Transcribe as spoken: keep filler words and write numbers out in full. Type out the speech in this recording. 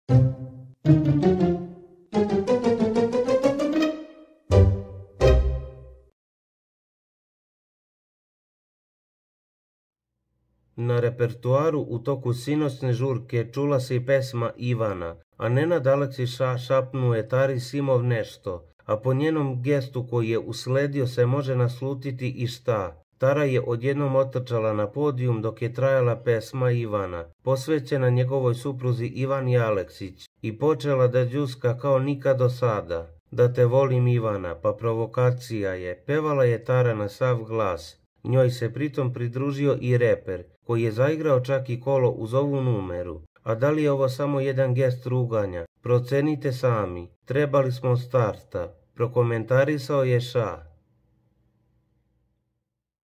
Na repertuaru u toku sinoćne žurke čula se i pesma Ivana, a Nenad Aleksić šapnuo je Tari Simov nešto, a po njenom gestu koji je usledio se može naslutiti i šta. Tara je odjednom otrčala na podijum dok je trajala pesma Ivana, posvećena njegovoj supruzi Ivani Aleksić, i počela da đuska kao nikad do sada. Da te volim Ivana, pa provokacija je, pevala je Tara na sav glas. Njoj se pritom pridružio i reper, koji je zaigrao čak i kolo uz ovu numeru. A da li je ovo samo jedan gest ruganja? Procenite sami, trebali smo starta, prokomentarisao je Ša.